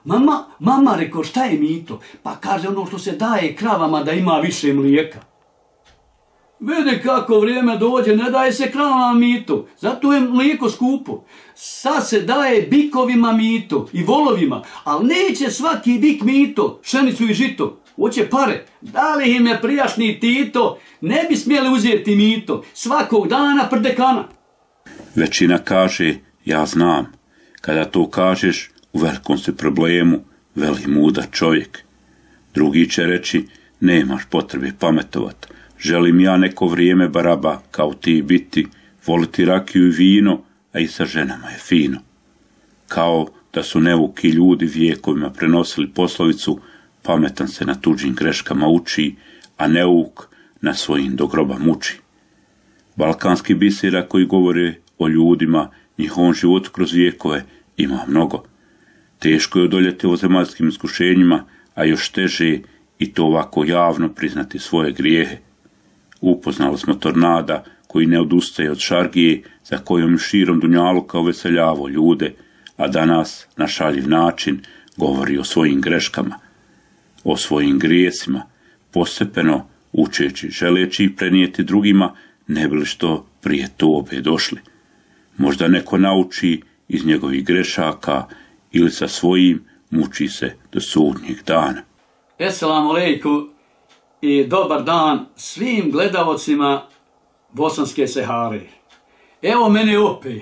Mama, reko, šta je mito? Pa kaže ono što se daje kravama da ima više mlijeka. Vidi kako vrijeme dođe, ne daje se kravama mito, zato je mlijeko skupo. Sad se daje bikovima mito i volovima, ali neće svaki bik mito, pšenicu i žito. Hoće pare. Da li im je prijašnji Tito, ne bi smjeli uzeti mito, svakog dana prdekana. Većina kaže, ja znam. Kada to kažeš, u velikom si problemu, veli mudar čovjek. Drugi će reći, nemaš potrebe pametovat. Želim ja neko vrijeme baraba kao ti biti, voliti rakiju i vino, a i sa ženama je fino. Kao da su neuki ljudi vijekovima prenosili poslovicu, pametan se na tuđim greškama uči, a neuk na svojim do groba muči. Balkanski bisera koji govore o ljudima, njihovom životu kroz vijekove, ima mnogo. Teško je odoljeti ovozemaljskim iskušenjima, a još teže i to ovako javno priznati svoje grijehe. Upoznali smo tornada koji ne odustaje od šargije za kojom širom dunjaluka uveseljavo ljude, a danas na šaljiv način govori o svojim greškama, o svojim grijesima, postepeno učeći, želeći ih prenijeti drugima, ne bi li što prije tobe došli. Možda neko nauči iz njegovih grešaka ili sa svojim muči se do sudnjeg dana. Esselamu alejkum i dobar dan svim gledalcima Bosanske Sehare. Evo mene opet.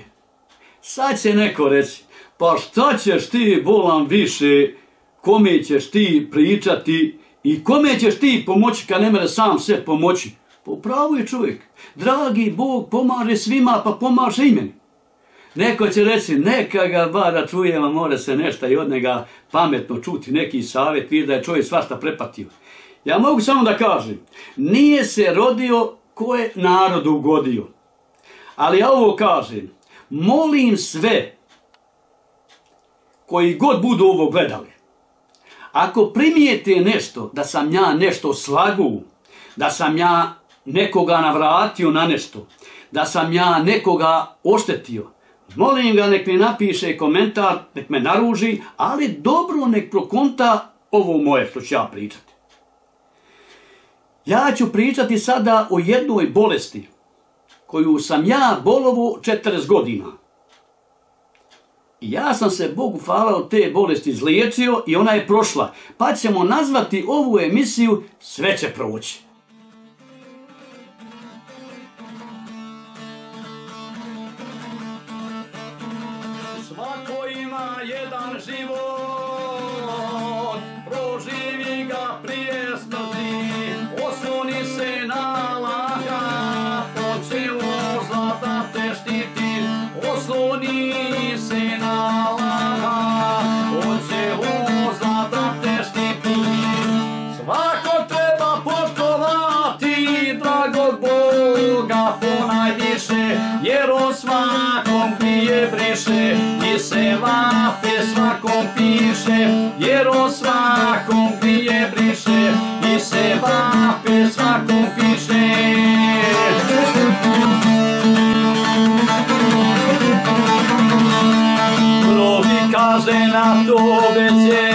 Sad će neko reći, pa šta ćeš ti bolan više, kome ćeš ti pričati i kome ćeš ti pomoći kad ne mere sam se pomoći. Po pravu je čovjek. Dragi Bog pomaže svima, pa pomaže i meni. Neko će reći, neka ga bar da čujemo, more se nešto i od njega pametno čuti, neki savjet, vidi da je čovjek svašta prepatio. Ja mogu samo da kažem, nije se rodio ko je narodu ugodio. Ali ja ovo kažem, molim sve koji god budu ovo gledali, ako primijete nešto, da sam ja nešto slagu, da sam ja nekoga navratio na nešto, da sam ja nekoga oštetio, molim ga nek mi napiše komentar, nek me naruži, ali dobro nek prokonta ovo moje što ću ja pričati. Ja ću pričati sada o jednoj bolesti koju sam ja bolovo 40 godina. I ja sam se Bogu hvala od te bolesti izliječio i ona je prošla. Pa ćemo nazvati ovu emisiju Sve će proći. Svako ima jedan život, proživi ga prije smrti, osloni se na Allaha, to će zlata te štiti, osloni se na Allaha, to će zlata te štiti. Svako treba poštovati dragog Boga ponajviše, jer on svakom grije briše i sevape svakom piše, jer on svakom grije briše i sevape svakom piše. Mnogi kaže na tobe će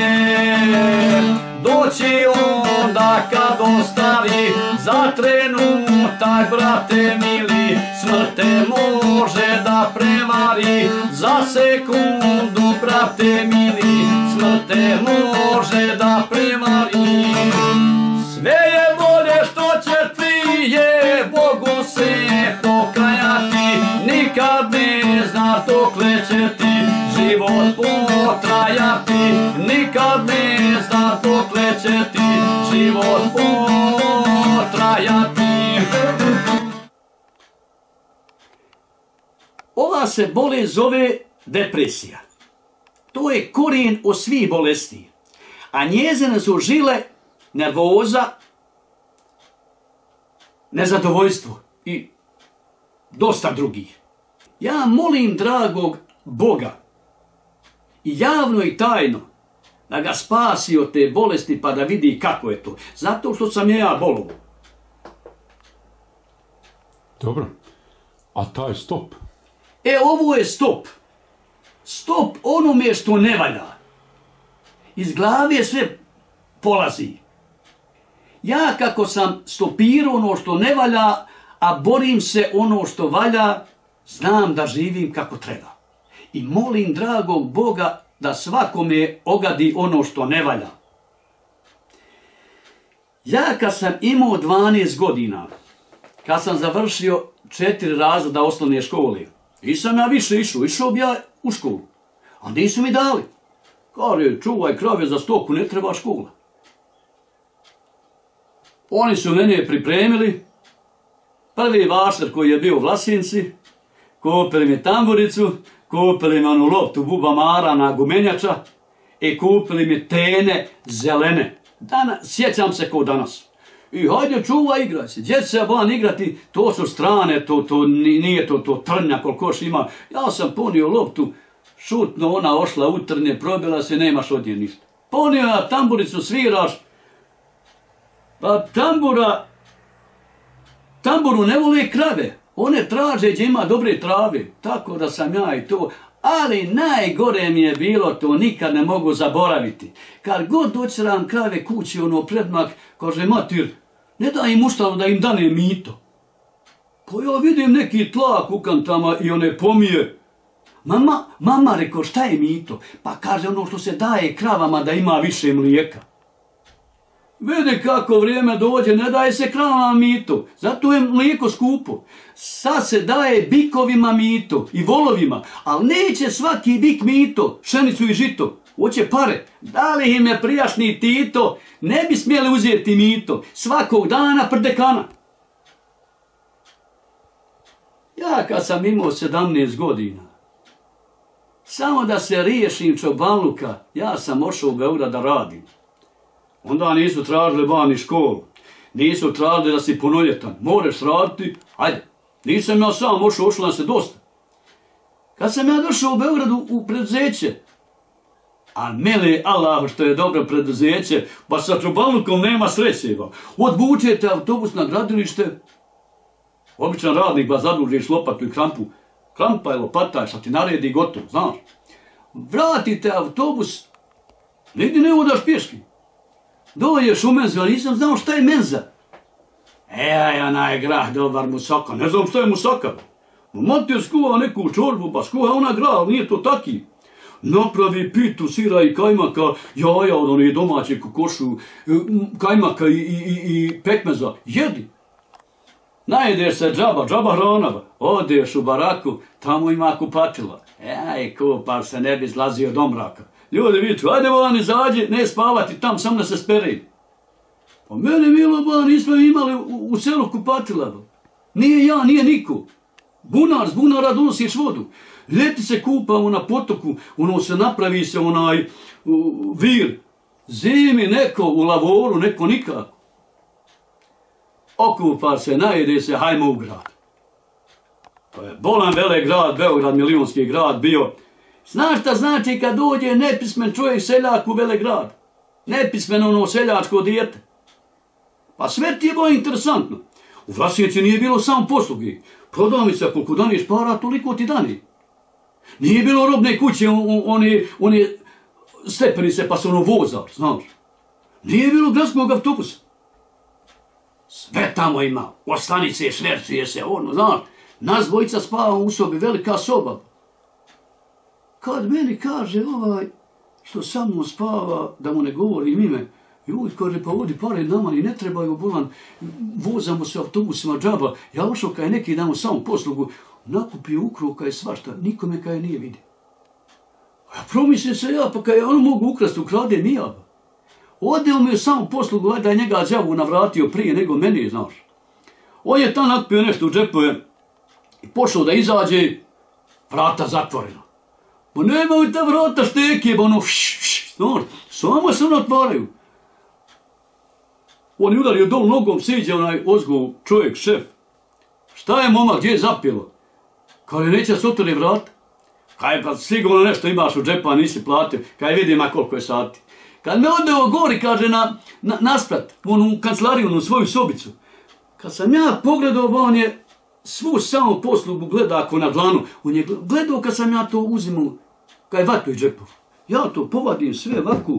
doći onda kad ostavi, za trenutak, brate mili, smrt te može da prevari, za sekundu, brate mili, smrt te može da prevari. Sve je bolje što će prije Bogu se pokajati, nikad ne znaš dokle će ti život potrajati, nikad ne znaš dokle će ti život potrajati. Ova se bolest zove depresija. To je korijen od svih bolesti. A njezine su žile nervoza, nezadovoljstvo i dosta drugih. Ja molim dragog Boga i javno i tajno da ga spasi od te bolesti pa da vidi kako je to. Zato što sam ja bolovo. Dobro. A taj stop? Ovo je stop. Stop onome što ne valja. Iz glave sve polazi. Ja kako sam stopirao ono što ne valja, a borim se ono što valja, znam da živim kako treba. I molim dragog Boga da svakome ogadi ono što ne valja. Ja kad sam imao 12 godina, kad sam završio 4 razreda osnovne škole, nisam ja više išao bi ja u školu, a nisu mi dali. Kaže, čuvaj krave za stoku, ne treba škola. Oni su mene pripremili, prvi vašar koji je bio u Vlasinci, kupili mi tamburicu, kupili mi onu loptu bubamara na gumenjača i kupili mi tene zelene. Sjećam se kao danas. I hajde čuvaj, igraj se. Gdje se van igrati, to su strane, nije to trnja koliko još ima. Ja sam ponio loptu, šutno ona ošla u trnje, probila se, nemaš od nje ništa. Ponio ja tamburicu, sviraš, pa tamburu ne vole krave. One traže gdje ima dobre trave. Tako da sam ja i to. Ali najgore mi je bilo, to nikad ne mogu zaboraviti. Kad god doćeram krave kući, ono predmak, kaže matir, ne daj im uštalo da im dane mito. Pa ja vidim neki tlak u kantama i one pomije. Mama reko, šta je mito? Pa kaže ono što se daje kravama da ima više mlijeka. Vidi kako vrijeme dođe, ne daje se kravama mito, zato je mlijeko skupo. Sad se daje bikovima mito i volovima, ali neće svaki bik mito, pšenicu i žito, hoće pare. Da li im je prijašnji Tito, ne bi smjeli uzeti mito, svakog dana prdekana. Ja kad sam imao 17 godina, samo da se riješim čobanluka, ja sam ošao u Beograd da radim. Onda nisu tražili van i školu. Nisu tražili da si punoljetan. Moreš raditi, ajde. Nisam ja sam ošao nam se dosta. Kad sam ja došao u Beogradu u preduzeće, a mene Allah što je dobro preduzeće, pa sa čobanlukom nema sreće. Odvučete autobus na gradilište, običan radnik ba zadužiš lopatu i krampu. Krampa je lopata, šta ti naredi gotovo, znaš. Vratite autobus, nigdje ne odaš pješki. Doješ u menzu, ali nisam znao šta je menza. Onaj grah, dobar musaka, ne znam šta je musaka. Mater skuha neku čorbu, pa skuha ona grah, ali nije to taki. Napravi pitu, sira i kajmaka, jaja od one domaće kokošu, kajmaka i pekmeza, jedi. Najedeš se džaba hrana, odeš u baraku, tamo ima kupatila. Kupar se ne bi zlazio do mraka. Ljudi viču, ajde van izađi, ne spavati tam, samo da se speri. Pa mene milo ba, nismo imali u selu kupatila. Nije ja, nije niko. Bunar, s bunara donosiš vodu. Ljeti se kupamo na potoku, ono se napravi se onaj vir. Zimi neko u lavoru, neko nikako. Okupa se, najede se, hajmo u grad. To je bolan vele grad, Beograd, milionski grad bio. Znaš šta znači kad dođe nepismen čovjek seljak u Velegrad? Nepismeno ono seljačko dijete. Pa sve ti je bilo interesantno. U Vlasinci nije bilo samo poslugi. Prodavnica koliko daniš para, toliko ti dani. Nije bilo robne kuće, one stepenice pa se ono vozar, znaš. Nije bilo gradskog autobusa. Sve tamo ima. Ostanice, švercuje se, ono, znaš. Nas dvojica spava u sobi, velika soba. Kad meni kaže što sa mnom spava, da mu ne govorim ime, ljudi kaže, pa ovdje pare nama ni ne trebaju, bolan, vozamo se autobusima džaba, ja ušao kaj neki dan u samom poslugu, nakupio ukruo kaj svašta, nikome kaj nije vidio. Ja promislim se ja, pa kaj ono mogu ukrasti, ukrade mi ja. Odeo mi u samom poslugu, da je njega džavu navratio prije nego meni, znaš. On je tam nakupio nešto u džepove i pošao da izađe, vrata zatvorena. Pa nemaju ta vrata šteke, ono znaš, samo se ono otvaraju. On je udario dol nogom, siđe onaj ozgov čovjek, šef. Šta je momak, gdje je zapjelo? Kaže, neće se otvori vrata. Kaže, pa sigurno nešto imaš u džepa, nisi platio. Kaže, vidim koliko je sati. Kad me odeo gori, kaže, nasprat, u kancelariju, u svoju sobicu. Kad sam ja pogledao, on je svu samo poslugu gleda ako na dlanu. On je gledao kad sam ja to uzimao, kaj vatru iz džepu. Ja to povadim sve ovako,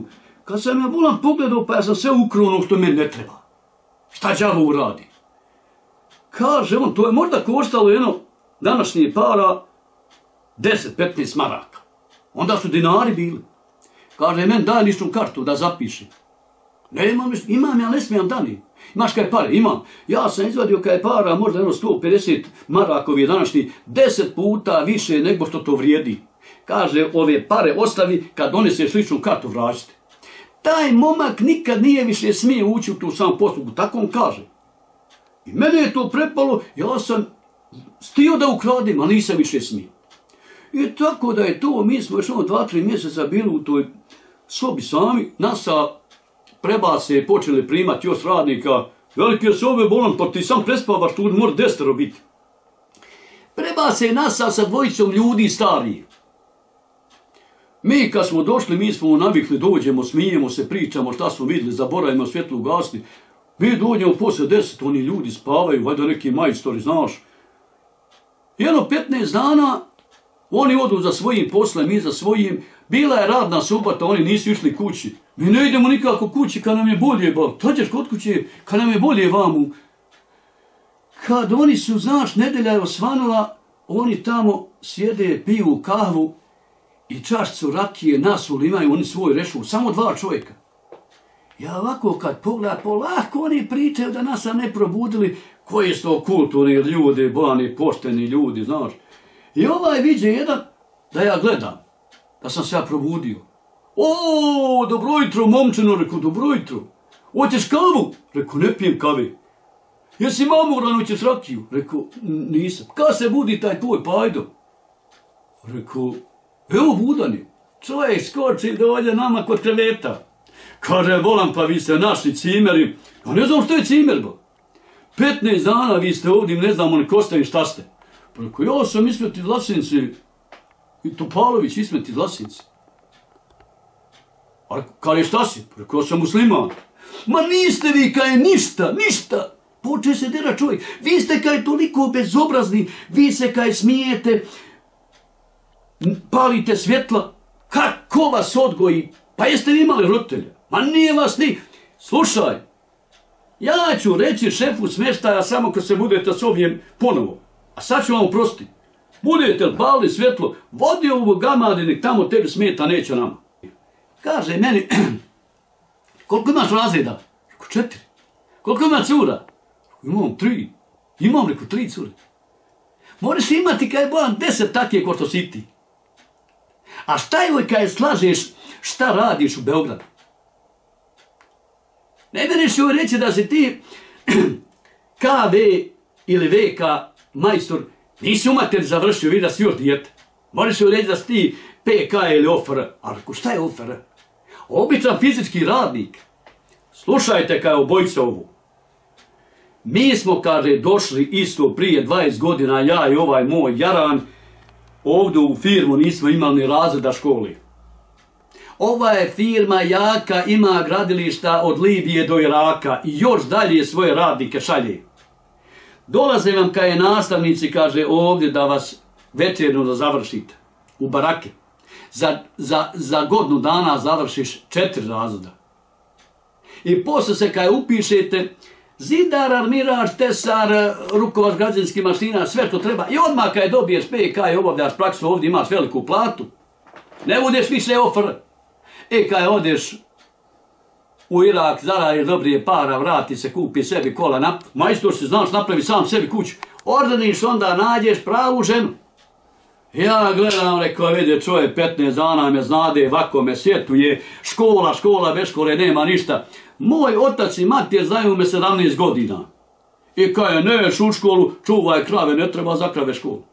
Kad sam ja bolan pogledao, pa ja sam sve ukrunuo što meni ne treba. Šta đavo uradi? Kaže on, to je možda koštalo jedno današnje para 10-15 maraka. Onda su dinari bili. Kaže, meni daj ličnu kartu da zapišem. Ne imam, ja ne smijem dani. Imaš kaj pare? Imam. Ja sam izvadio kaj para, možda jedno 150 marakovi današnji, 10 puta više nego što to vrijedi. Kaže, ove pare ostavi, kad doneseš ličnu kartu vraćite. Taj momak nikad nije više smije ući u tu sam postupku, tako on kaže. I mene je to prepalo, ja sam stio da ukradim, ali nisam više smio. I tako da je to, mi smo još 2-3 mjeseca bili u toj sobi sami, NASA prebace, počeli primati još radnika, velike sobe bolan, pa ti sam prespavaš, tu mora 10 biti. Prebace NASA sa dvojicom ljudi stariji. Mi kad smo došli, mi smo navikli, dođemo, smijemo se, pričamo šta smo vidjeli, zaboravimo svjetlo ugasni. Mi dođemo poslije 10, oni ljudi spavaju, valjda neki majstori, znaš. Jedno 15 dana, oni odu za svojim poslem, mi za svojim. Bila je radna subota, oni nisu išli kući. Mi ne idemo nikako kući kad nam je bolje, ba. Dođeš kod kuće kad nam je bolje vamu. Kad oni su, znaš, nedelja je osvanula, oni tamo sjede, piju kahvu i čašću rakije, nasul, imaju oni svoj rešur, samo 2 čovjeka. Ja ovako kad pogledam, polako oni pričaju da nas ne probudili, koji su to kulturni ljudi, bolani, pošteni ljudi, znaš. I ovaj viđe jedan da ja gledam, da sam se ja probudio. O, dobro jutro, momčino, rekao, dobro jutro. Hoćeš kavu? Rekao, ne pijem kave. Jesi mamuran, hoćeš rakiju? Rekao, nisam. Kad se budi taj tvoj pajdo? Rekao, evo budan je. Čovjek skoči dođe nama kod kreveta. Kaže, volam, pa vi ste našli cimeri. Ja ne znam što je cimer, ba. 15 dana vi ste ovdje, ne znamo ni ko ste i šta ste. Pa rekao, ja sam Ismet iz Vlasinci. I Topalović Ismet iz Vlasinci. A kaže, šta si? Rekao, ja sam musliman. Ma niste vi kaj ništa. Poče se dera čovjek. Vi ste kaj toliko bezobrazni. Vi se kaj smijete. Palite svjetla. Kako vas odgoji? Pa jeste vi imali roditelja? Ma nije vas ni... Slušaj, ja ću reći šefu smještaja samo kad se budete s ovim ponovo. A sad ću vam oprostiti. Budete li pali svjetlo, vodi ovu gamadi, nek tamo tebi smeta, neće nama. Kaže meni, koliko imaš razreda? Rekao, 4. Koliko ima cura? Imam 3. Imam, rekao, 3 cure. Moraš imati kaj bolan 10 takije ko što si ti. A šta je kaj slažeš, šta radiš u Beogradu? Ne mereš joj reći da si ti KV ili VK majstor, nisi u mater završio, vidi da si još dijete. Moraš joj reći da si ti PK ili OFR. A rekao, šta je OFR? Običan fizički radnik. Slušajte kaj obojica ovu. Mi smo, kaže, došli isto prije 20 godina, ja i ovaj moj Jaran, ovdje u firmu nismo imali ni razreda školi. Ova je firma jaka, ima gradilišta od Libije do Iraka i još dalje svoje radnike šalje. Dolaze vam kaj je nastavnici, kaže, ovdje da vas večerno da završite u barake. Za godinu dana završiš 4 razreda. I posle se kaj upišete, zidar, armirač, tesar, rukovač građevinskih mašina, sve što treba. I odmah kaj dobiješ PK i obavljaš praksu, ovdje imaš veliku platu. Ne budeš više OFR. Kaj odeš u Irak, zaradi dobrije para, vrati se, kupi sebi kola, majstor si, znaš, napravi sam sebi kuću. Ordeniš, onda nađeš pravu ženu. Ja gledam, rekao, vidi čovjek, 15 dana me znade, ovako me sjetuje, škola, bez škole nema ništa. Moj otac i mati znaju me 17 godina. I kaj neš u školu, čuvaj krave, ne treba za krave školu.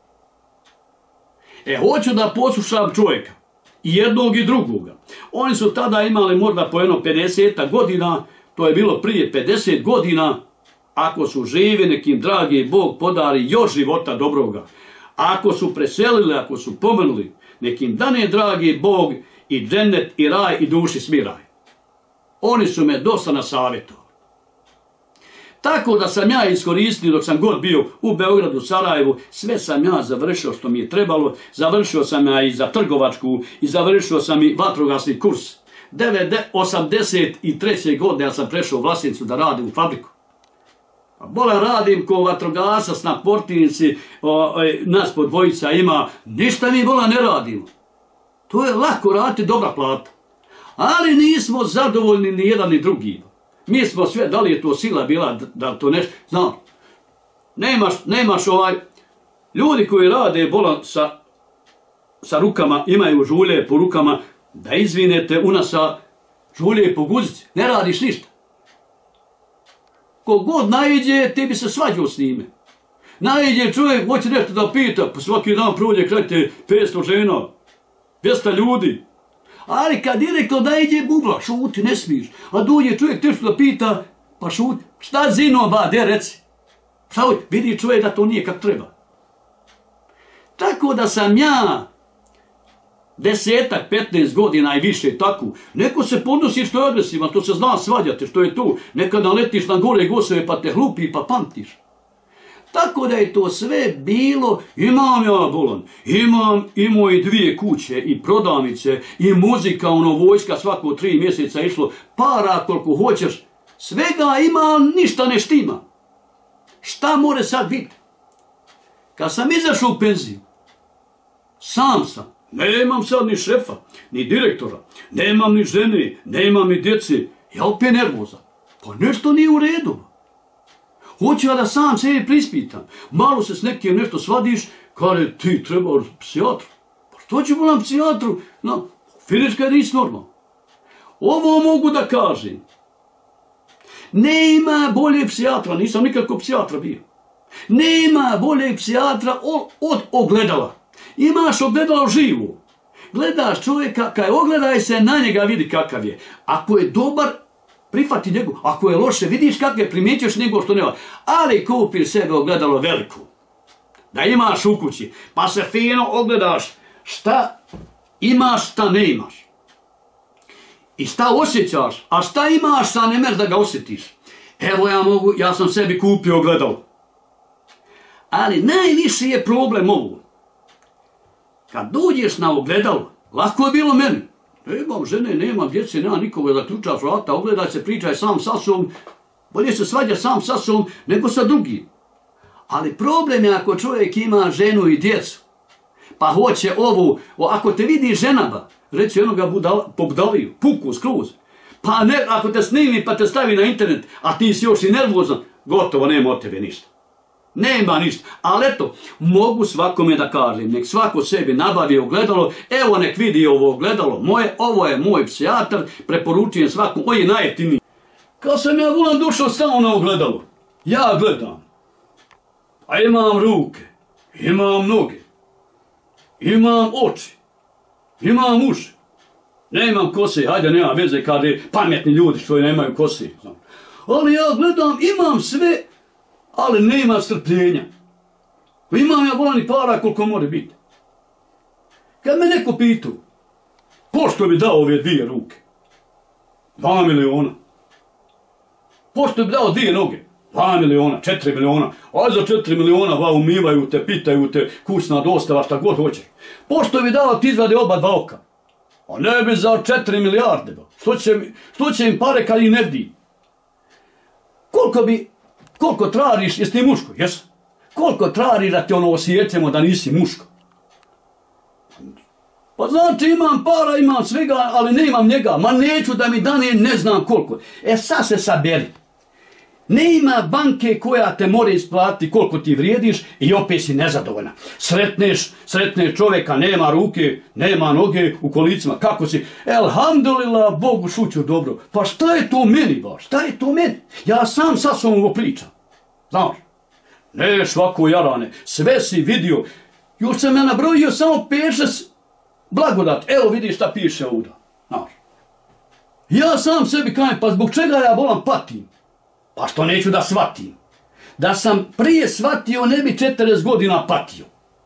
Hoću da poslušam čovjeka. I jednog i drugoga. Oni su tada imali možda po jedno 50 godina, to je bilo prije 50 godina, ako su živi, nekim dragi Bog podari još života dobroga. Ako su preselili, ako su pomenuli, nekim dane dragi Bog i džennet i raj i duši smiraj. Oni su me dosta nasavjetovali. Tako da sam ja iskoristio dok sam god bio u Beogradu, Sarajevu, sve sam ja završio što mi je trebalo, završio sam ja i za trgovačku i završio sam i vatrogasni kurs. 83. godine ja sam prešao u Vlasincu da radim u fabriku. Bolan radim ko vatrogasac na Portinici, nas po dvojica ima, ništa mi bolan ne radimo. To je lako raditi, dobra plata. Ali nismo zadovoljni ni jedan ni drugi. Mi smo sve, da li je to sila bila, da to nešto, znam. Nemaš ljudi koji rade bolan sa rukama, imaju žulje po rukama, da izvinete u nas sa žulje po guzici, ne radiš ništa. Kogod naiđe, ti bi se svađao s njime. Naiđe čovjek, hoće nešto da pita, pa svaki dan prođe kraj te 500 žena, 200 ljudi. Ali kad direktno naiđe, bubla, šuti, ne smiješ. A dođe čovjek nešto da pita, pa šuti. Šta zino, ba, de reci? Šta vidi čovjek da to nije kako treba. Tako da sam ja 10-15 godina i više tako. Neko se podnosi što je agresivan, to se zna svađati, što je tu. Nekada letiš na gore gosove pa te hlupi pa pamtiš. Tako da je to sve bilo, imam ja bolan, imao i 2 kuće i prodavnice i muzika, vojska svako 3 mjeseca išlo, para koliko hoćeš, svega ima, ništa ne štima. Šta more sad biti? Kad sam izašao u penziju, sam sam, nemam sad ni šefa, ni direktora, nemam ni žene, nemam ni djece, ja opet nervozan. Pa nešto nije u redu. Hoću ja da sam sebi prispitam. Malo se s nekim nešto svadiš, kaže ti treba psijatru. Pa što ću bolan psijatru? No, fizička je nisi normalno. Ovo mogu da kažem. Nema bolje psijatra, nisam nikako psijatra bio. Nema bolje psijatra od ogledala. Imaš ogledalo živo. Gledaš čovjeka, kaj ogledaj se na njega, vidi kakav je. Ako je dobar, prihvati njegov. Ako je loše, vidiš kakve, primjećuješ nego što nema. Ali kupi sebe ogledalo veliko. Da imaš u kući, pa se fino ogledaš šta imaš, šta ne imaš. I šta osjećaš, a šta imaš, šta ne meš da ga osjetiš. Evo ja sam sebi kupio ogledalo. Ali najviše je problem ovo. Kad dođeš na ogledalo, lako je bilo meni. Nemam žene, nemam djece, nema nikoga da ključaš vrata, ogledaj se, pričaj sam sa sobom. Bolje se svađa sam sa sobom nego sa drugim. Ali problem je ako čovjek ima ženu i djecu. Pa hoće ovu, ako te vidi ženaba, reći onoga pobudaliju, puku, skroz. Pa ne, ako te snimi pa te stavi na internet, a ti si još i nervozan, gotovo, nema od tebe ništa. Nema ništa, ali eto, mogu svakome da kažem, nek svako sebi nabavi ogledalo, evo nek vidi ovo ogledalo moje, ovo je moj psijatar, preporučujem svakom, on je najjeftiniji. Kad sam ja volan došao stao na ogledalo, ja gledam, a imam ruke, imam noge, imam oči, imam uši, nemam kose, hajde nema veze kad je pametni ljudi što nemaju kose. Ali ja gledam, imam sve, ali nema strpljenja. Imam ja volan i para koliko more biti. Kad me neko pitu, pošto bi dao ove 2 ruke? 2 miliona. Pošto bi dao 2 noge? 2 miliona, 4 miliona. Aj za 4 miliona umivaju te, pitaju te, kućna dostava, šta god hoćeš. Pošto bi dao ti izvade oba 2 oka? A ne bi za 4 milijarde. Što će im pare kad ih ne vidi? Koliko tražiš, jesi ti muško? Jesam. Koliko tražiš da te osjećamo da nisi muško? Pa znači imam para, imam svega, ali nemam njega. Ma neću da mi dane ne znam koliko. Sad se saberi. Nema banke koja te mora isplatiti koliko ti vrijediš i opet si nezadovoljna. Sretneš čovjeka, nema ruke, nema noge u kolicima. Kako si? Elhamdulillah, Bogu šuću dobro. Pa šta je to meni baš? Šta je to meni? Ja sam sa sobom ovo pričam. Znaš? Ne švako jarane. Sve si vidio. Još sam ja nabrojio samo 5-6 blagodat. Evo vidiš šta piše ovdje. Znaš? Ja sam sebi kajem, pa zbog čega ja volam patim? Pa što neću da shvatim. Da sam prije shvatio, ne bi 40 godina patio.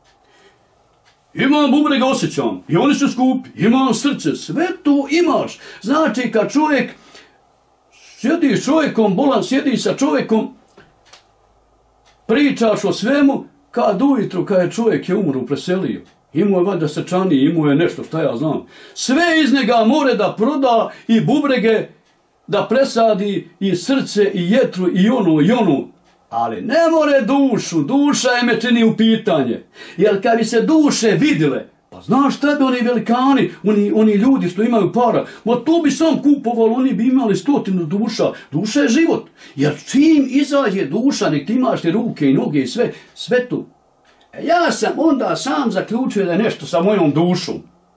Imam bubrega, osjećam. I oni su skupi. Imam srce. Sve to imaš. Znači kad čovjek sjedi s čovjekom, bolan sjedi sa čovjekom, pričaš o svemu, kad ujutru, kad je čovjek je umru, preselio. Imao je valjda srčani, imao je nešto, šta ja znam. Sve iz njega more da proda i bubrege da presadi i srce i jetru i ono. Ali ne more dušu, duša je me čini u pitanje. Jer kad bi se duše vidjele, pa znaš šta bi oni velikani, oni ljudi što imaju para, ma to bi sam kupovalo, oni bi imali 100 duša. Duša je život. Jer čim izađe duša, nek ti imaš te ruke i noge i sve to. Ja sam onda sam zaključio da je nešto sa mojom dušom.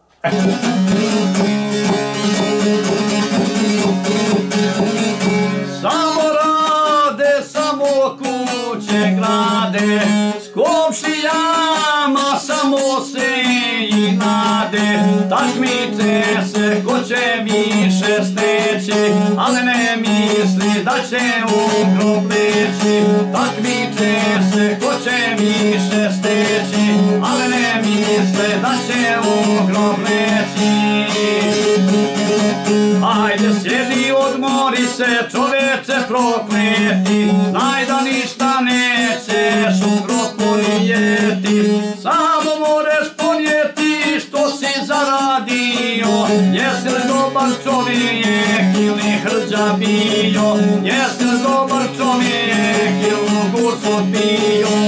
Samo rade, samo kuće grade, s komšijama samo se i nade. Takmiče se ko će više steći, ali ne misli da će u grob leći. Takmiče se ko će više steći, ali ne misle da će u grob leći. Ajde sjedi, odmori se, čoveče prokleti, znaj da ništa nećeš u grob ponijeti. Samo moreš ponijeti što si zaradio, jesi li dobar čovjek ili hrđa bio, jesi li dobar čovjek ili gurso bio.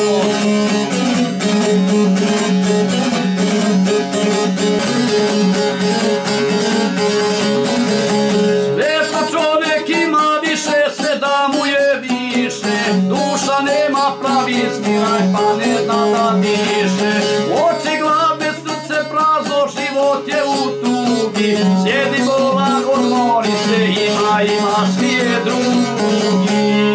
Pa ne zna da diše, oči gladne, srce prazno, život je u tugi. Sjedi bolan, odmori se, ima svijet drugi.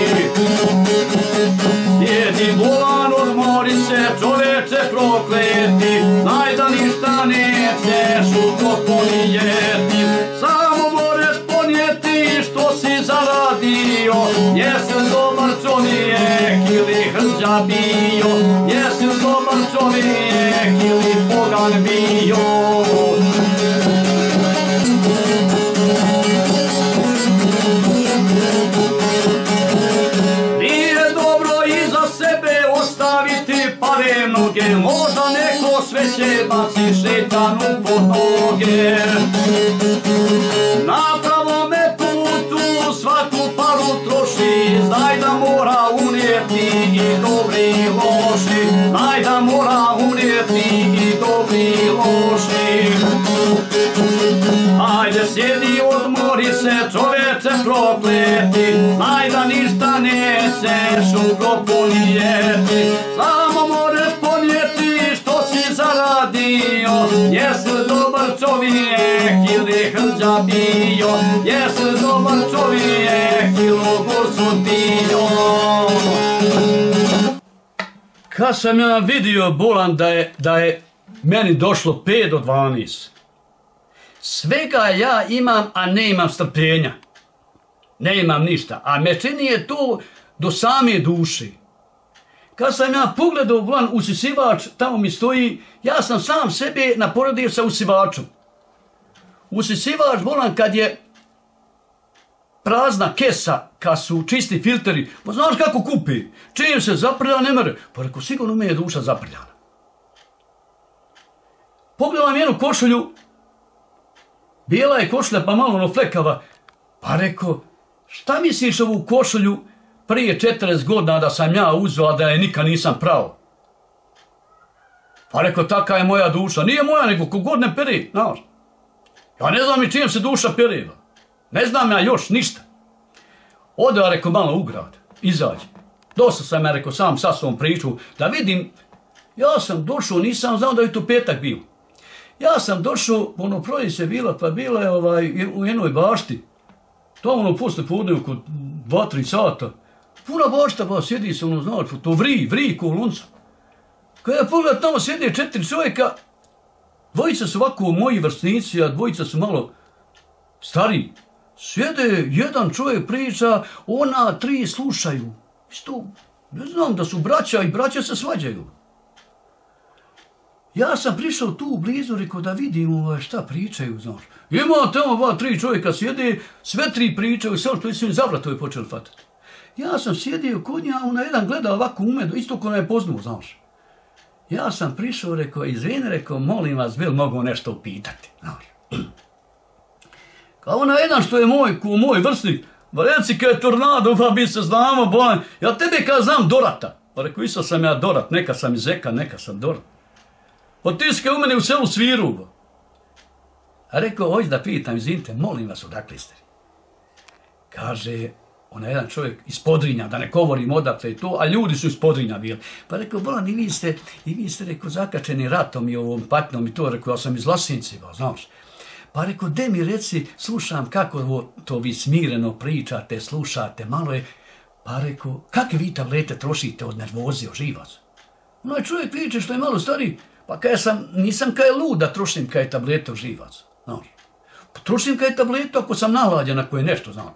Sjedi bolan, odmori se, čoveče prokleti, znaj da ništa nećeš u to ponijeti. Samo moreš ponijeti što si zaradio, jesi li dobar čovjek ili hrđa bio, jesi li dobar čovjek ili pogan bio. Nije dobro iza sebe ostaviti pare mnoge, možda neko sveće baci šetanu pod noge. Na pravome putu svaku paru troši, znaj da mora unijeti i dobri i loši, znaj da mora unijeti i dobri i loši. Ajde sjedi, odmori se, čoveče prokleti, znaj da ništa nećeš u grob ponijeti. Samo možeš ponijeti što si zaradio, jesi li dobar čovjek ili hrđa bio, jesi li dobar čovjek ili gurso bio. Kad sam ja vidio bolan da je meni došlo 5 do 12, svega ja imam, a ne imam strpljenja. Ne imam ništa, a me čini je to do same duše. Kad sam ja pogledao bolan usisivač, tamo mi stoji, ja sam sam sebe naporedio sa usivačom. Usisivač bolan kad je prazna kesa, kad su čisti filteri, pa znaš kako kupi, čim se zaprlja ne mere, pa reko sigurno me je duša zaprljana. Pogledam jednu košulju, bijela je košulja pa malo ono flekava, pa reko šta misliš ovu košulju prije 40 godina da sam ja uzeo, a da je nikad nisam prao? Pa reko taka je moja duša, nije moja nego kogod ne peri, znaš. Ja ne znam i čim se duša periva. Ne znam ja još ništa. Ode ja reko malo u grad, izađe. Dosta sam ja reko sam sa svom priču da vidim, ja sam došao, nisam znao da je to petak bio. Ja sam došao, ono proljeće bila, pa bila je u jednoj bašti. To ono posle podne oko 2-3 sata. Puna bašta, pa sjedi se ono, znaš, to vri ko u luncu. Kad ja pogledam, tamo sjede 4 čovjeka, dvojica su ovako moji vrstnici, a dvojica su malo stariji. Sjede, jedan čovjek priča, ona 3 slušaju. Isto, ne znam da su braća i braća se svađaju. Ja sam prišao tu blizu, rekao da vidim šta pričaju, znaš. Ima tamo 2-3 čovjeka sjede, sve 3 pričaju, samo što su im zavratove počeli fatati. Ja sam sjedio kod nja, ona jedan gleda ovako umedo, isto ko ne je poznao, znaš. Ja sam prišao, rekao, izvini, rekao, molim vas, bil mogu nešto upitati. Kao ona jedan što je moj vrstnik, ba reci kaj je tornado, pa mi se znamo, bolan, ja tebe kad znam Dorata. Pa rekao, isto sam ja Dorat, neka sam iz Zeka, neka sam Dorat. Pa ti si u mene u selu Sviru. A rekao, hoć da pitam, izvinite, molim vas, odakle ste? Kaže, ona jedan čovjek iz Podrinja, da ne govorim odakle i to, a ljudi su iz Podrinja bili. Pa rekao, bolan, i vi ste, rekao, zakačeni ratom i ovom patnom i to, rekao, ja sam iz Lasinci, ba, znaš. Pa rekao, de mi reci, slušam kako to vi smireno pričate, slušate, malo je. Pa rekao, kakve vi tablete trošite od nervoze, od živac? Onaj čovjek priče što je malo stariji, pa nisam kaj lud da trošim kaj tablete od živac, znaš. Pa trošim kaj tablete ako sam nahlađen, ako je nešto, znaš.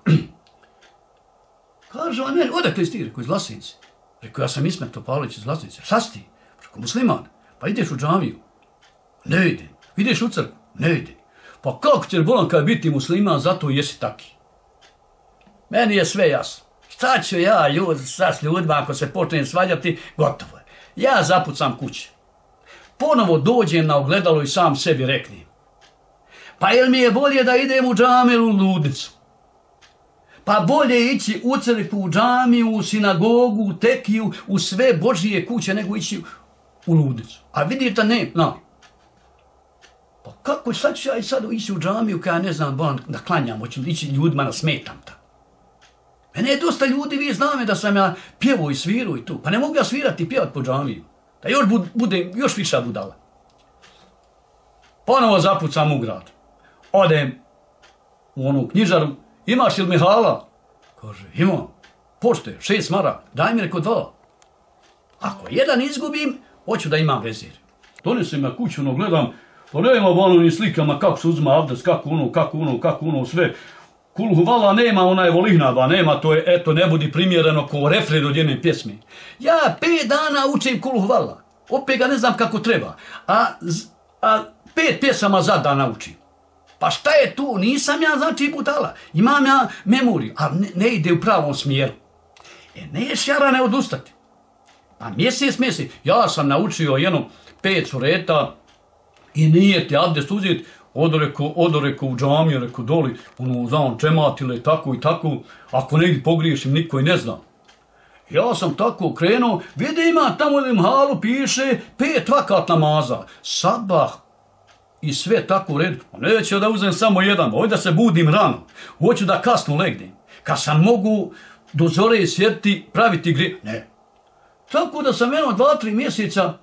Kaže on meni, odakle si ti? Rekao, iz Lasinci. Rekao, ja sam Ismet Topalić iz Lasinci. Šta si ti? Rekao, musliman. Pa ideš u džamiju? Ne idem. Ideš u crkvu? Ne idem. Pa kako će bolan kad biti musliman, zato jesi taki. Meni je sve jasno. Šta ću ja sad s ljudima ako se počnem svađati, gotovo je. Ja zapucam kuće. Ponovo dođem na ogledalo i sam sebi reknem. Pa jel mi je bolje da idem u džamiju u ludnicu? Pa bolje ići u crkvu, u džamiju, u sinagogu, u tekiju, u sve Božije kuće nego ići u ludnicu. A vidite, ne, no. Pa kako sad ću ja i sad ići u džamiju kada ja ne znam da klanjam, hoću ići ljudima na smetam ta. Mene je dosta ljudi, vi zname da sam ja pjevo i sviru i tu. Pa ne mogu ja svirati i pjevat po džamiju. Da još budem još viša budala. Ponovo zapucam u grad. Odem u onu knjižaru. Imaš li Mihala? Kaže, imam. Pošte, 6 maraka. Daj mi reko 2. Ako jedan izgubim, hoću da imam vezir. Donesem ja kuću, gledam, pa nema ono ni slikama kako se uzma abdes, kako ono, sve. Kulhu vala nema, ona je volihnaba, nema, to je, eto, ne budi primjereno ko refren od jedne pjesme. Ja 5 dana učim kulhu vala. Opet ga ne znam kako treba. A 5 pjesama za dan naučim. Pa šta je tu? Nisam ja, znači, budala. Imam ja memoriju, ali ne ide u pravom smjeru. Neš jara ne odustati. Pa mjesec. Ja sam naučio 5 sureta i nije ti abdest uzeti. Odoreko u džamiju, rekao doli, znam džematile, tako i tako. Ako negdje pogriješim, niko i ne zna. Ja sam tako krenuo, vidi ima tamo u Imhalu piše 5 vakat namaza. Sabah i sve tako u redu. Neću da uzem samo jedan, hoću da se budim rano. Hoću da kasno legnem. Kad sam mogu do zore sjediti, praviti grijeh. Ne. Tako da sam 2-3 mjeseca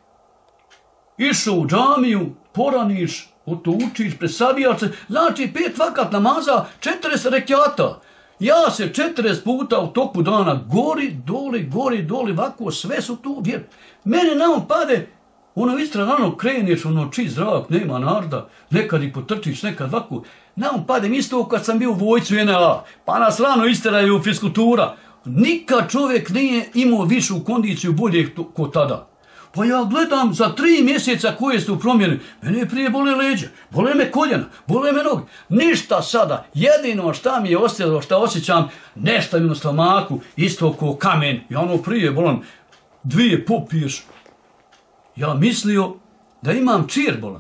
išao u džamiju, poraniš, to učiš, presabijaš se. Znači 5 vakat namaza, 40 rekiata. Ja se 40 puta u toku dana gori, doli, ovako, sve su tu vjer. Mene na on pade, istra rano kreneš, čist zrak, nema narda, nekad i potrčiš, nekad ovako. Na on padem isto kad sam bio u vojcu NLA, pa nas rano isteraju fiskultura. Nikad čovjek nije imao višu kondiciju bolje ko tada. Pa ja gledam za 3 mjeseca koje su promjene, mene prije bole leđa, bole me koljena, bole me noge. Ništa sada, jedino šta mi je ostalo, šta osjećam, nešto mi na stomaku, isto ko kamen. Ja prije bolan, 2 popiješ. Ja mislio da imam čir bolan.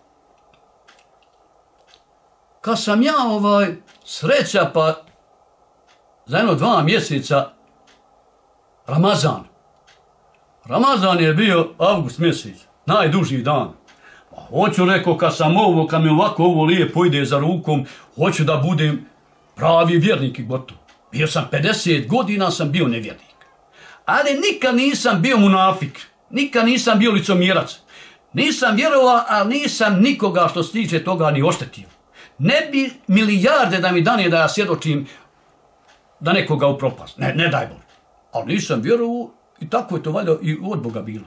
Kad sam ja sreća pa za 2 mjeseca Ramazan je bio avgust mjesec, najduži dan. Hoću rekao kad mi ovako ovo lijepo ide za rukom, hoću da budem pravi vjernik i gotovo. Bio sam 50 godina sam bio nevjernik. Ali nikad nisam bio munafik, nikad nisam bio licomjerac. Nisam vjerovao, ali nisam nikoga što se tiče toga ni oštetio. Ne bi milijarde da mi dane da ja svjedočim da nekoga upropast. Ne daj Bože. Ali nisam vjerovao. I tako je to valjda i od Boga bilo.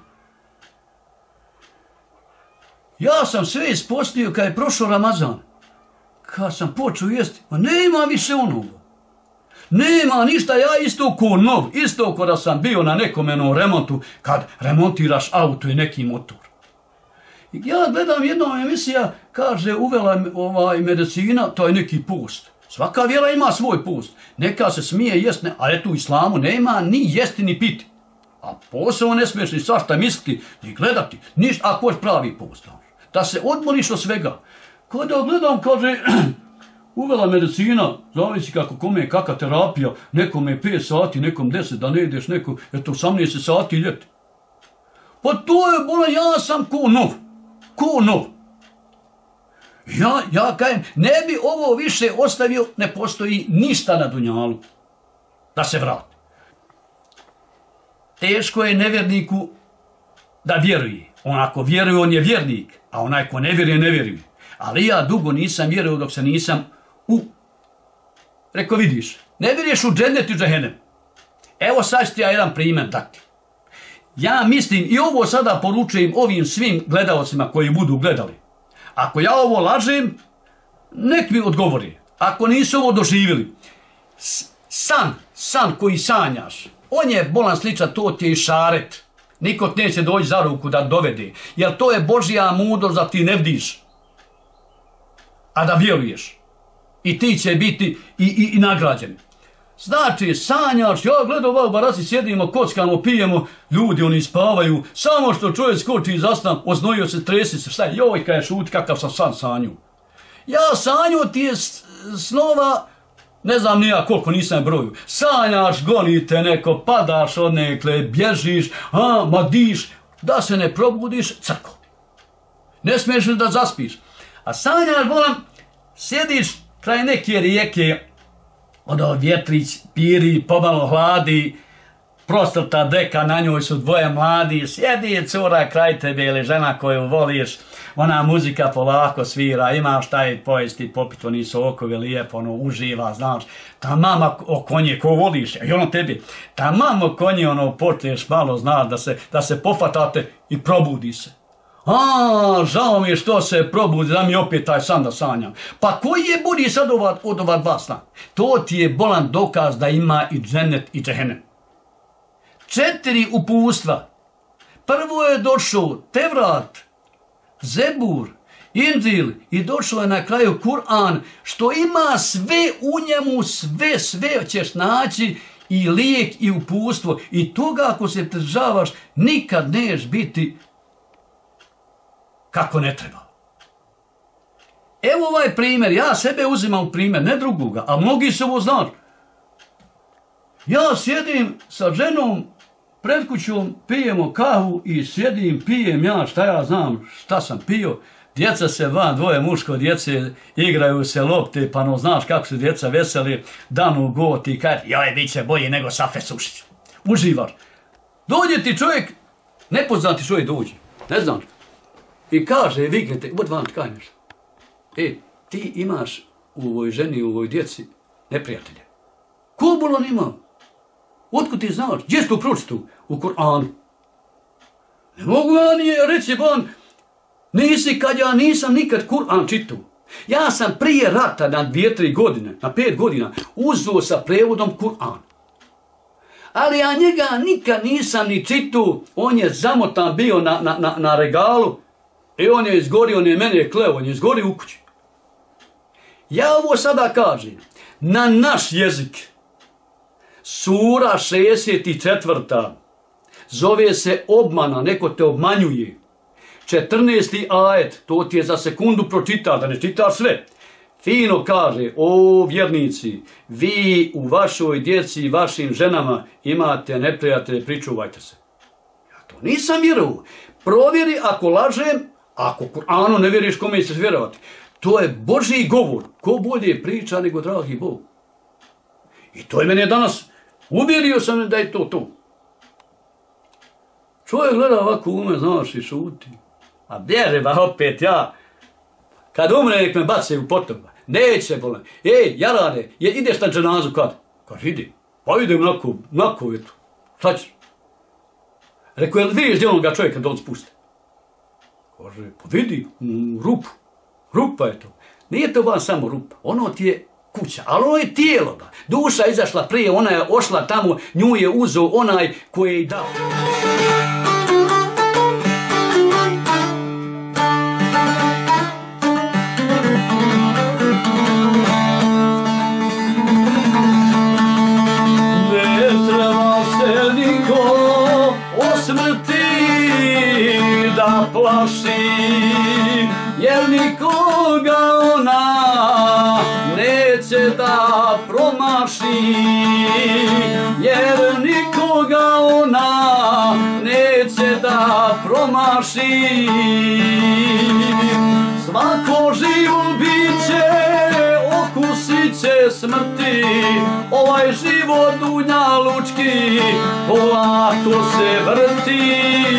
Ja sam sve ispostio kad je prošao Ramazan. Kad sam počeo jesti, nema više onoga. Nema ništa, ja isto ko nov, isto ko da sam bio na nekom remontu, kad remontiraš auto i neki motor. Ja gledam jednom emisija, kaže uvela medicina, to je neki post. Svaka vjera ima svoj post. Neka se smije jest, ali tu u islamu nema ni jesti ni piti. A posao ne smiješ ni svašta misliti, ni gledati, ništa, ako je pravi post. Da se odmoriš od svega. Kada gledam, kaže, uvela medicina, zavisi kako kome, kakva terapija, nekome 5 sati, nekom 10, da ne ideš, nekom, eto 18 sati ljeti. Pa to je bola, ja sam ko nov. Ja kajem, ne bi ovo više ostavio, ne postoji ništa na dunjalu. Da se vrati. Teško je nevjerniku da vjeruje. On ako vjeruje, on je vjernik, a onaj ko ne vjeruje, ne vjeruje. Ali ja dugo nisam vjerovao dok se nisam Reko, vidiš, ne vjeruješ u džennet i džehennem. Evo sad ću ti ja jedan primjer dati. Ja mislim i ovo sada poručujem ovim svim gledalcima koji budu gledali. Ako ja ovo lažem, nek mi odgovori. Ako nisu ovo doživjeli. San koji sanjaš, on je bolan sličan, to ti je i šaret. Niko ti neće doći za ruku da dovede. Jer to je Božja mudrost da ti ne vdiš. A da vjeruješ. I ti će biti i nagrađen. Znači, sanjaš, ja gledam ovo baraci, sjedimo, kockamo, pijemo, ljudi oni spavaju, samo što čovjek skoči i zastan, oznojio se, tresi se, šta je, joj, kaj šuti, kakav sam san sanju. Ja sanju ti je snova, ne znam nija koliko, nisam broju. Sanjaš, gonite neko, padaš odnekle, bježiš, madiš, da se ne probudiš, crko. Ne smiješ da zaspiš. A sanjaš, volam, sjediš kraj neke rijeke, ono vjetrić piri, pomalo hladi, prostrta deka, na njoj su dvoje mladi, sjedi cura kraj tebe ili žena koju voliš, ona muzika polako svira, imaš taj pojesti, popit, oni sokovi lijepo, ono uživa, znaš, ta mama oko nje, ko voliš, i ono tebi, ta mama oko nje, ono počneš malo, znaš, da se pofatate i probudi se. Žao mi je što se probudi, da mi opet taj san da sanjam. Pa koji je budi sad od ova dva sna? To ti je bolan dokaz da ima i džennet i džehennem. 4 upustva. Prvo je došao Tevrat, Zebur, Inđil i došao je na kraju Kur'an, što ima sve u njemu, sve ćeš naći i lijek i upustvo. I toga ako se pridržavaš, nikad neš biti kako ne treba. Evo ovaj primjer, ja sebe uzimam primjer, ne drugoga, a mnogi se ovo znaš. Ja sjedim sa ženom pred kućom, pijemo kahu i sjedim, pijem ja, šta ja znam, šta sam pio. Djeca se van, dvoje muško djece, igraju se lopte, pa no znaš kako se djeca veseli, dan u god i kaže, joj, bit će bolje nego Safe Sušić. Uživaš. Dođe ti čovjek, nepoznati čovjek dođe, ne znam. I kaže, viknete, od vam tkaj nešto. Ti imaš u ovoj ženi, u ovoj djeci neprijatelje. Ko bol on ima? Otkud ti znaš? Gdje si to pročitu? U Kur'anu. Ne mogu ja nije reći vam, nisi kad ja nisam nikad Kur'an čitao. Ja sam prije rata na 2-3 godine, na 5 godina, uzeo sa prevodom Kur'an. Ali ja njega nikad nisam ni čitao, on je zamotan bio na regalu, i on je izgorio, on je mene kleo, on je izgorio u kući. Ja ovo sada kažem, na naš jezik, sura 64. Zove se obmana, neko te obmanjuje. 14. ajet, to ti je za sekundu pročita, da ne čitaš sve. Fino kaže, o vjernici, vi u vašoj djeci i vašim ženama imate neprijatelje, pričuvajte se. Ja to nisam vjerovao. Provjeri ako lažem, ako Kur'anu ne vjeriš, kome ćeš vjerovati. To je Božji govor. Ko bolje priča nego dragi Bog. I to je mene danas, uvjerio sam da je to. Čovjek gleda ovako ume, znaš, i šuti. A bježe ba opet ja. Kad umre, nek me bace u potop. Neće bolan. Jarane, ideš na dženazu kad? Kaže, idi. Pa idem nako, eto. Šta ćeš? Rekao, jel vidiš gdje onoga čovjeka da on spusti? Kaže, pa vidi, rupu. Rupa je to. Nije to van samo rupa. Ono ti je kuća, ali ono je tijelo. Duša izašla prije, ona je ošla tamo, nju je uzeo onaj koji je i dao. Ne treba se niko smrti da plaši, jer nikoga ona neće da promaši, jer nikoga ona neće da promaši. Svako živo biće okusit će smrti, ovaj život dunjalučki polako se vrti.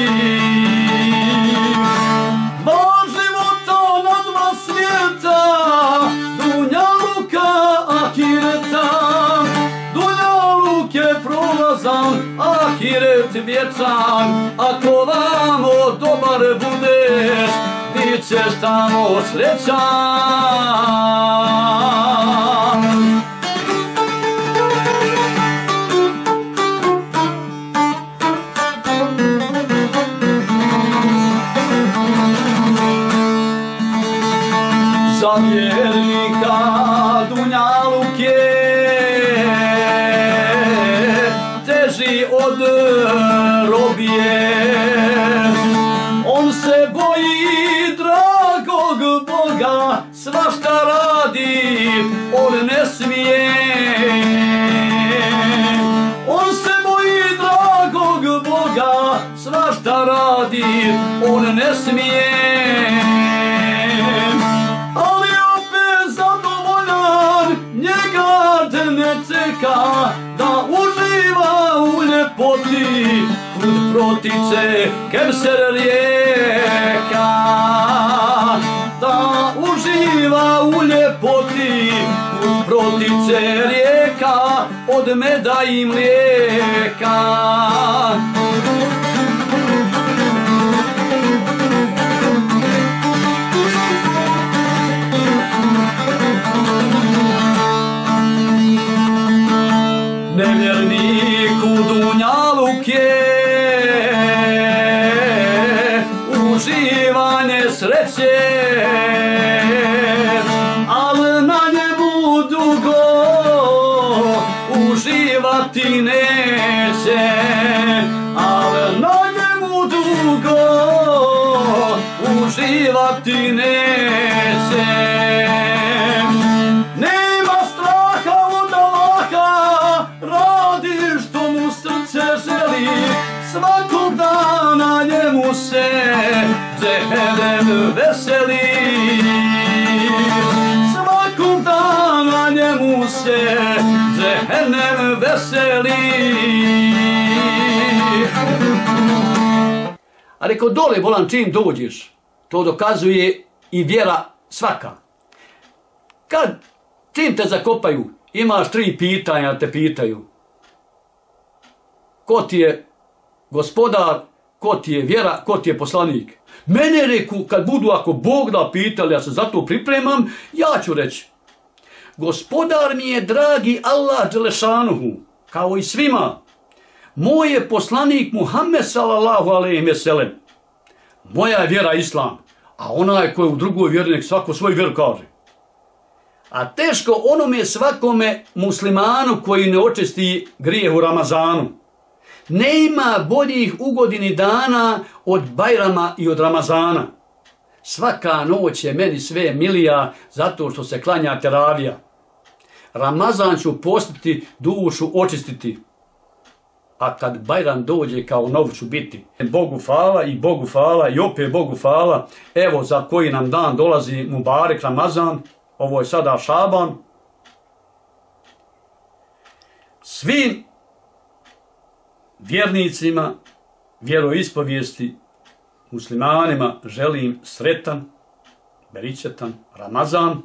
Dva života na dva svijeta, dunjaluka ahireta. Dunjaluk je prolazan, ahiret vječan. Ako vamo dobar budeš, bit ćeš tamo srećan. Za vjernika dunjaluk je teži od robije. On se boji dragog Boga, svašta radi, on ne smije. On se boji dragog Boga, svašta radi, on ne smije. Ali opet zadovoljan, njega te ne čeka da uživa u ljepoti kud protiče Kevser rijeka. Da uživa u ljepoti kud protiče rijeka od meda i mlijeka. Nevjerniku dunjaluk je uživanje sreće, ali na njemu dugo uživati neće. Ali na njemu dugo uživati neće. Nema straha od Allaha, radi što mu srce želi, svakog dana njemu se džehennem veseli. Svakog dana njemu se džehennem veseli. A reko dole bolan čim dođeš, to dokazuje i vjera svaka. Kad čim te zakopaju, imaš 3 pitanja te pitaju. Ko ti je gospodar, ko ti je vjera, ko ti je poslanik? Mene reku, kad budu ako Bog da pitali, ja se za to pripremam, ja ću reći. Gospodar mi je dragi Allah dželešanuhu, kao i svima. Moj je poslanik Muhammed sallallahu alejhi ve sellem. Moja je vjera islam, a onaj ko je u drugoj vjeri nek svako svoj vjer kaže. A teško onome svakome muslimanu koji ne očisti grijeh u Ramazanu. Nema boljih u godini dana od Bajrama i od Ramazana. Svaka noć je meni sve milija zato što se klanja teravija. Ramazan ću postiti, dušu očistiti. A kad Bajram dođe kao nov ću biti. Bogu hvala i Bogu hvala i opet Bogu hvala. Evo za koji nam dan dolazi Mubarek Ramazan. Ovo je sada Šaban. Svim vjernicima, vjeroispovijesti, muslimanima želim sretan, beričetan Ramazan.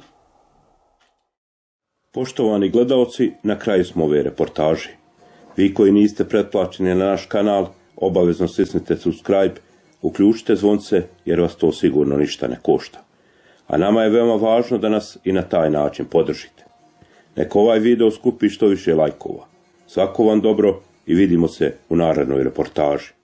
Poštovani gledaoci, na kraju smo ove reportaže. Vi koji niste pretplaćeni na naš kanal, obavezno stisnite subscribe, uključite zvonce jer vas to sigurno ništa ne košta. A nama je veoma važno da nas i na taj način podržite. Neka ovaj video skupi što više lajkova. Svako vam dobro i vidimo se u narednoj reportaži.